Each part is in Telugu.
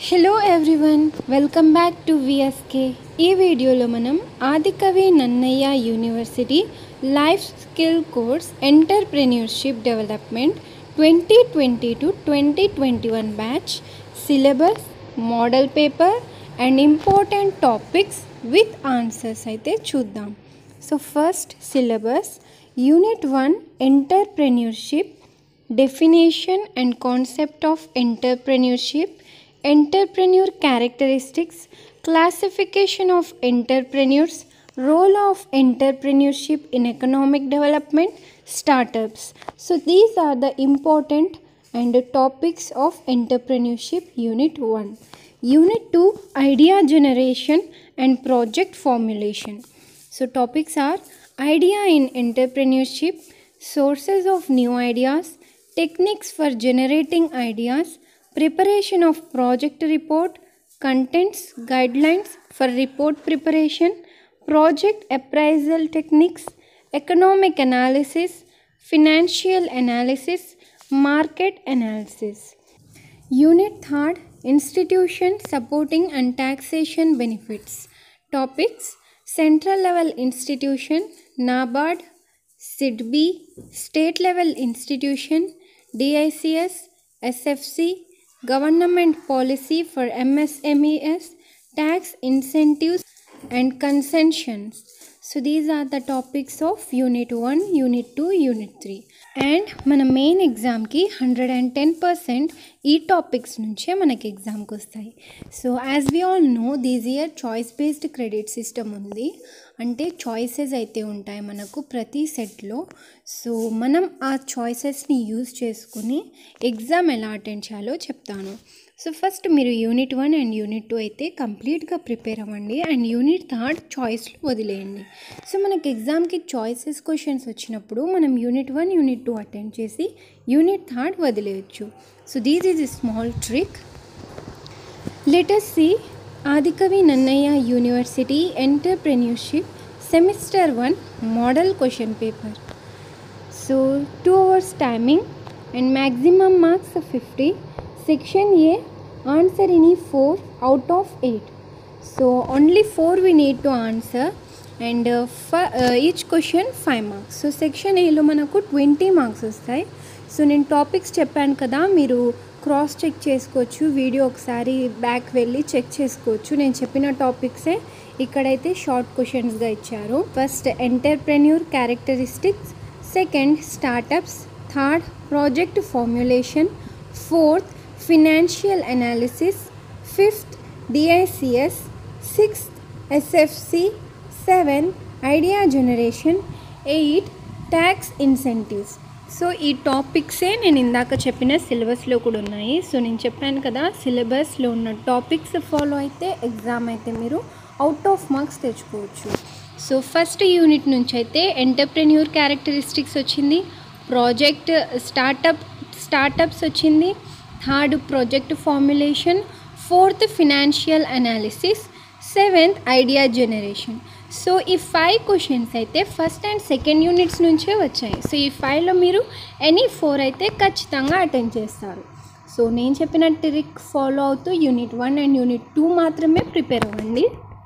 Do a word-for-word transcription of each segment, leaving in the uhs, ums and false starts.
Hello everyone, welcome back to VSK. ఈ వీడియోలో మనం Adikavi Nannaya university life skill course entrepreneurship development twenty twenty to twenty twenty one batch syllabus, model paper and important topics with answers అయితే చూద్దాం. So first syllabus unit one entrepreneurship, definition and concept of entrepreneurship, entrepreneur characteristics, classification of entrepreneurs, role of entrepreneurship in economic development, startups. So these are the important and topics of entrepreneurship unit one. Unit two idea generation and project formulation. So topics are idea in entrepreneurship, sources of new ideas, techniques for generating ideas, preparation of project report, contents, guidelines for report preparation, project appraisal techniques, economic analysis, financial analysis, market analysis. Unit third institution supporting and taxation benefits. Topics central level institution, NABARD, S I D B, state level institution, D I C S, S F C, government policy for M S M Es, tax incentives and concessions. So these are the topics of unit one, unit two, unit three. And మన మెయిన్ ఎగ్జామ్కి హండ్రెడ్ అండ్ టెన్ పర్సెంట్ ఈ టాపిక్స్ నుంచే మనకి ఎగ్జామ్కి వస్తాయి. So as we all know this year choice based credit system ఉంది. అంటే చాయిసెస్ అయితే ఉంటాయి మనకు ప్రతి సెట్లో. సో మనం ఆ చాయిసెస్ని యూజ్ చేసుకుని ఎగ్జామ్ ఎలా అటెండ్ చేయాలో చెప్తాను. సో ఫస్ట్ మీరు unit one and unit two అయితే కంప్లీట్గా ప్రిపేర్ అవ్వండి అండ్ యూనిట్ థర్డ్ చాయిస్లో వదిలేయండి. సో మనకి ఎగ్జామ్కి చాయిసెస్ క్వశ్చన్స్ వచ్చినప్పుడు మనం unit one unit two attend చేసి యూనిట్ థర్డ్ వదిలేయచ్చు. So these is a small trick. Let us see Adikavi Nannaya university entrepreneurship semester one model question paper. So two hours timing and maximum marks fifty. Section A answer any four out of eight. So only four we need to answer and each question five marks. So section ఏలో మనకు ట్వంటీ మార్క్స్ వస్తాయి. సో నేను టాపిక్స్ చెప్పాను కదా, మీరు క్రాస్ చెక్ చేసుకోవచ్చు, వీడియో ఒకసారి బ్యాక్ వెళ్ళి చెక్ చేసుకోవచ్చు. నేను చెప్పిన టాపిక్సే ఇక్కడైతే షార్ట్ క్వశ్చన్స్గా ఇచ్చారు. First entrepreneur characteristics, second startups, third project formulation, fourth financial analysis, fifth DICs, sixth SFC, seventh idea generation, eight tax incentives. So ఈ టాపిక్సే నేను ఇందాక చెప్పిన సిలబస్లో కూడా ఉన్నాయి. సో నేను చెప్పాను కదా, సిలబస్లో ఉన్న టాపిక్స్ ఫాలో అయితే ఎగ్జామ్ అయితే మీరు అవుట్ ఆఫ్ మార్క్స్ తెచ్చుకోవచ్చు. సో ఫస్ట్ యూనిట్ నుంచి అయితే ఎంటర్ప్రెన్యూర్ క్యారెక్టరిస్టిక్స్ వచ్చింది, ప్రాజెక్ట్ స్టార్టప్ స్టార్టప్స్ వచ్చింది, third project formulation, fourth financial analysis, seventh idea generation. So ఈ ఫైవ్ క్వశ్చన్స్ అయితే ఫస్ట్ అండ్ సెకండ్ యూనిట్స్ నుంచే వచ్చాయి. సో ఈ ఫైవ్లో మీరు ఎనీ ఫోర్ అయితే ఖచ్చితంగా అటెండ్ చేస్తారు. సో నేను చెప్పిన ట్రిక్ ఫాలో అవుతూ unit one and unit two మాత్రమే ప్రిపేర్ అవ్వండి.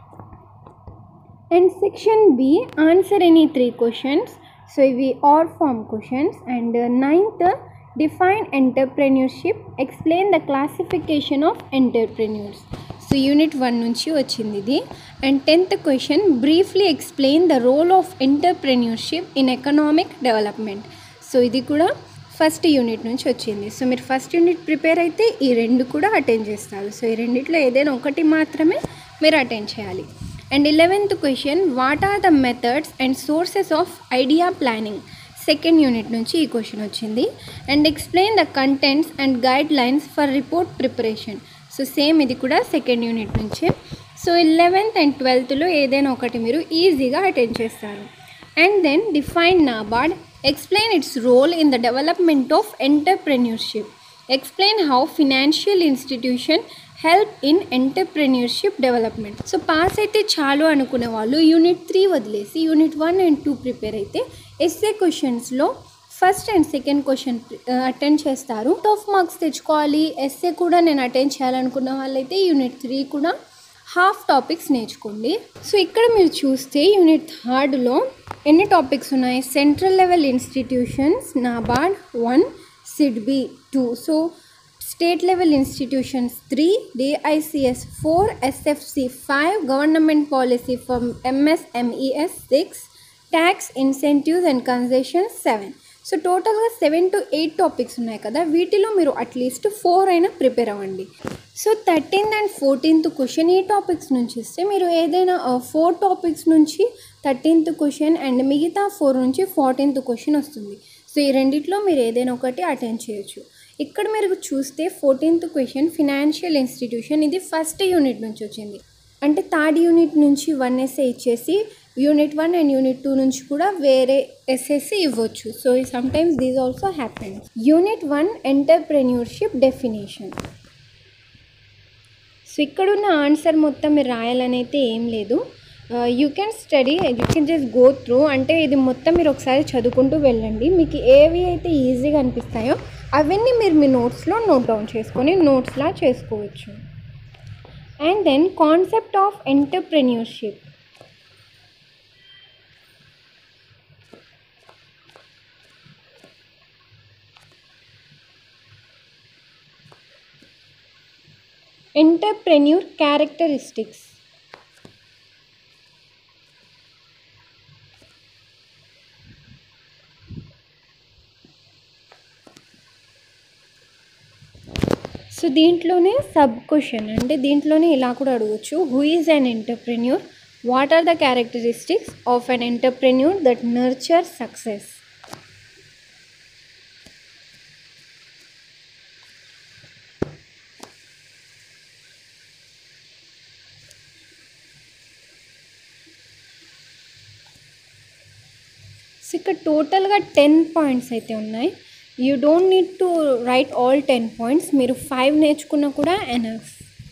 And section B answer any three questions. So ఇవి are form questions. And ninth define entrepreneurship, explain the classification of entrepreneurs. So unit one నుంచి వచ్చింది ఇది. And tenth question briefly explain the role of entrepreneurship in economic development. So ఇది కూడా ఫస్ట్ యూనిట్ నుంచి వచ్చింది. సో మీరు ఫస్ట్ యూనిట్ ప్రిపేర్ అయితే ఈ రెండు కూడా అటెండ్ చేస్తారు. సో ఈ రెండిట్లో ఏదైనా ఒకటి మాత్రమే మీరు అటెండ్ చేయాలి. And eleventh question what are the methods and sources of idea planning. Second unit నుంచి ఈ క్వశ్చన్ వచ్చింది. And explain the contents and guidelines for report preparation. So same ఇది కూడా సెకండ్ యూనిట్ నుంచే. సో ఎలెవెన్త్ అండ్ ట్వెల్త్లో ఏదైనా ఒకటి మీరు ఈజీగా అటెండ్ చేస్తారు. And then define NABARD, explain its role in the development of entrepreneurship, explain how financial institution help in entrepreneurship development. So pass అయితే చాలు అనుకునే వాళ్ళు యూనిట్ త్రీ వదిలేసి unit one and two prepare అయితే ఎస్ఏ క్వశ్చన్స్లో first and second question attend చేస్తారు. ఆఫ్ మార్క్స్ తెచ్చుకోవాలి, ఎస్ఏ కూడా నేను అటెండ్ చేయాలనుకున్న వాళ్ళైతే యూనిట్ త్రీ కూడా హాఫ్ టాపిక్స్ నేర్చుకోండి. సో ఇక్కడ మీరు చూస్తే యూనిట్ థర్డ్లో ఎన్ని టాపిక్స్ ఉన్నాయి? Central level institutions NABARD one, SIDBI two, so state level institutions three, DICs four, SFC five, government policy for MSMEs six, tax incentives and concessions seven. So టోటల్గా సెవెన్ టు ఎయిట్ టాపిక్స్ ఉన్నాయి కదా, వీటిలో మీరు అట్లీస్ట్ ఫోర్ అయినా ప్రిపేర్ అవ్వండి. So thirteenth and fourteenth question ఈ టాపిక్స్ నుంచి ఇస్తే మీరు ఏదైనా ఫోర్ టాపిక్స్ నుంచి థర్టీన్త్ క్వశ్చన్ అండ్ మిగతా ఫోర్ నుంచి ఫోర్టీన్త్ క్వశ్చన్ వస్తుంది. సో ఈ రెండిట్లో మీరు ఏదైనా ఒకటి అటెండ్ చేయొచ్చు. ఇక్కడ మీరు చూస్తే ఫోర్టీన్త్ క్వశ్చన్ ఫినాన్షియల్ ఇన్స్టిట్యూషన్, ఇది ఫస్ట్ యూనిట్ నుంచి వచ్చింది. అంటే థర్డ్ యూనిట్ నుంచి వన్ ఎస్ఏ ఇచ్చేసి unit one and unit two నుంచి కూడా వేరే ఎస్ఎస్సి ఇవ్వచ్చు. So sometimes these also happens. Unit one entrepreneurship definition. So ఇక్కడున్న ఆన్సర్ మొత్తం మీరు రాయాలని అయితే ఏం లేదు, you can study, you can just go through. అంటే ఇది మొత్తం మీరు ఒకసారి చదువుకుంటూ వెళ్ళండి. మీకు ఏవి అయితే ఈజీగా అనిపిస్తాయో అవన్నీ మీరు మీ నోట్స్లో నోట్ డౌన్ చేసుకొని నోట్స్లా చేసుకోవచ్చు. And then concept of entrepreneurship. Entrepreneur characteristics. So దీంట్లోనే సబ్ క్వశ్చన్, అంటే దీంట్లోనే ఇలా కూడా అడగవచ్చు. Who is an entrepreneur? What are the characteristics of an entrepreneur that nurture success? So ఇక్కడ టోటల్గా టెన్ పాయింట్స్ అయితే ఉన్నాయి. You don't need to write all ten points, మీరు ఫైవ్ నేర్చుకున్నా కూడా enough.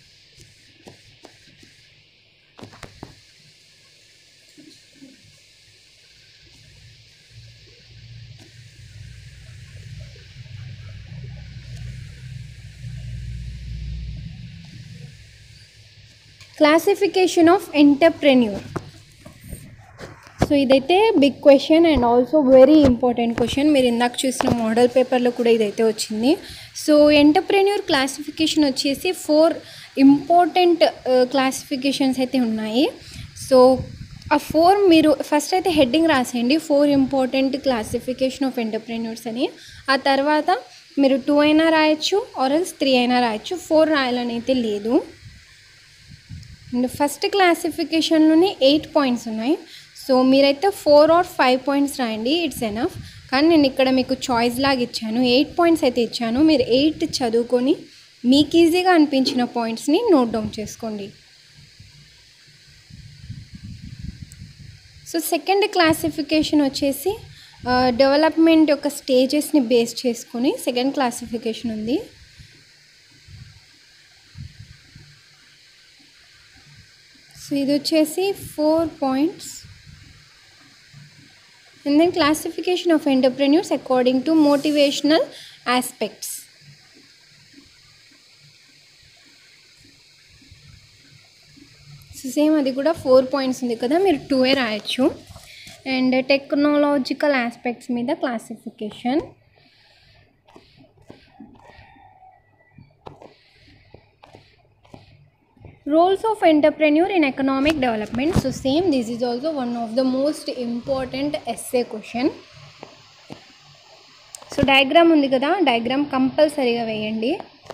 Classification of entrepreneur. So ఇదైతే big question and also very important question. మీరు ఇందాక చూసిన మోడల్ పేపర్లో కూడా ఇదైతే వచ్చింది. సో ఎంటర్ప్రెన్యూర్ క్లాసిఫికేషన్ వచ్చేసి ఫోర్ ఇంపార్టెంట్ క్లాసిఫికేషన్స్ అయితే ఉన్నాయి. సో ఆ ఫోర్ మీరు ఫస్ట్ అయితే హెడ్డింగ్ రాసేయండి, four important classification of entrepreneurs అని. ఆ తర్వాత మీరు టూ అయినా రాయొచ్చు ఆర్ఎల్స్ త్రీ అయినా రాయొచ్చు, ఫోర్ రాయాలని అయితే లేదు. అండ్ ఫస్ట్ క్లాసిఫికేషన్లోనే ఎయిట్ పాయింట్స్ ఉన్నాయి. సో మీరైతే ఫోర్ ఆర్ ఫైవ్ పాయింట్స్ రాయండి, ఇట్స్ ఎనఫ్. కానీ నేను ఇక్కడ మీకు చాయిస్ లాగా ఇచ్చాను, ఎయిట్ పాయింట్స్ అయితే ఇచ్చాను. మీరు ఎయిట్ చదువుకొని మీకు ఈజీగా అనిపించిన పాయింట్స్ని నోట్ డౌన్ చేసుకోండి. సో సెకండ్ క్లాసిఫికేషన్ వచ్చేసి డెవలప్మెంట్ యొక్క స్టేజెస్ని బేస్ చేసుకొని సెకండ్ క్లాసిఫికేషన్ ఉంది. సో ఇది వచ్చేసి four points. And then classification of entrepreneurs according to motivational aspects. So same అది కూడా ఫోర్ పాయింట్స్ ఉంది కదా, మీరు టూ ఏ రాయొచ్చు. అండ్ టెక్నాలజికల్ ఆస్పెక్ట్స్ మీద క్లాసిఫికేషన్. Roles of entrepreneur in economic development. So same, this is also one of the most important essay question. So diagram ఉంది కదా, డయాగ్రామ్ కంపల్సరీగా వేయండి.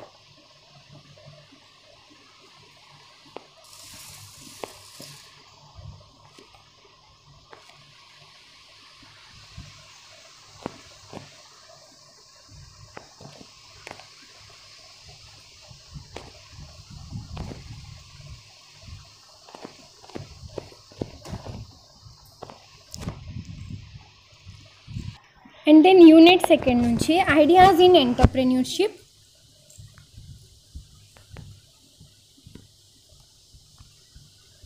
అండ్ దెన్ యూనిట్ సెకండ్ నుంచి ideas in entrepreneurship.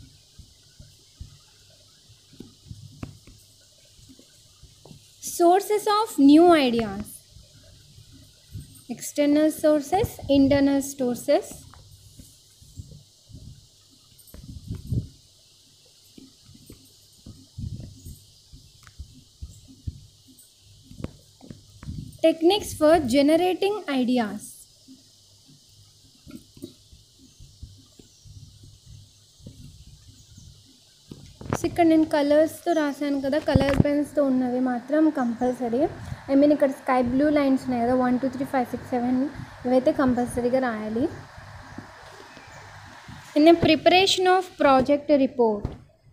Sources sources of new ideas. External sources, internal sources. Techniques for generating ideas. So ఇక్కడ నేను కలర్స్తో రాశాను కదా, కలర్ పెన్స్తో ఉన్నవి మాత్రం కంపల్సరీ. ఐ మీన్ ఇక్కడ స్కై బ్లూ లైన్స్ ఉన్నాయి కదా, one two three five six seven, ఇవైతే కంపల్సరీగా రాయాలి. In the preparation of project report,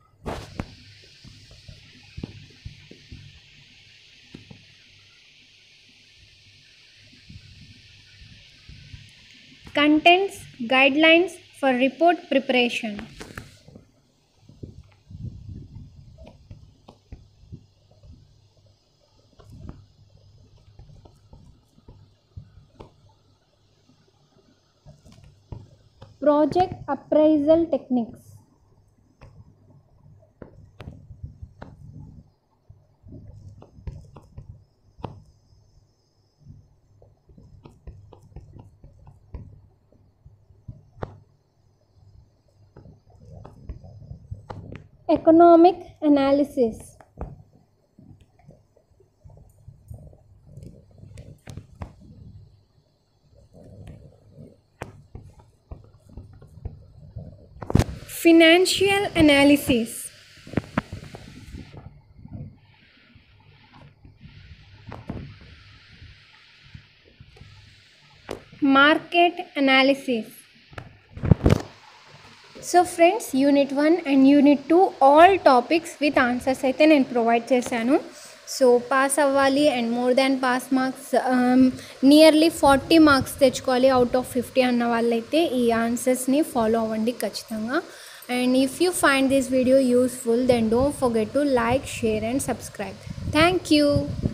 contents, guidelines for report preparation. Project appraisal techniques. Economic analysis. Financial analysis. Market analysis. So friends, unit one and unit two all topics with answers అయితే నేను ప్రొవైడ్ చేశాను. సో పాస్ అవ్వాలి and more than pass marks, nearly forty marks తెచ్చుకోవాలి అవుట్ ఆఫ్ ఫిఫ్టీ అన్న వాళ్ళైతే ఈ ఆన్సర్స్ని ఫాలో అవ్వండి ఖచ్చితంగా. And if you find this video useful, then don't forget to like, share and subscribe. Thank you.